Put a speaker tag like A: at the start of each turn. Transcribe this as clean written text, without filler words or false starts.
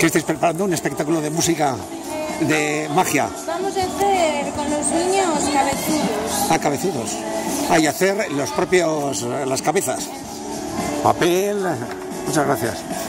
A: ¿Qué estáis preparando? ¿Un espectáculo de música, de magia?
B: Vamos a hacer con los niños cabezudos.
A: A cabezudos. Y hacer los propios, las cabezas. Papel. Muchas gracias.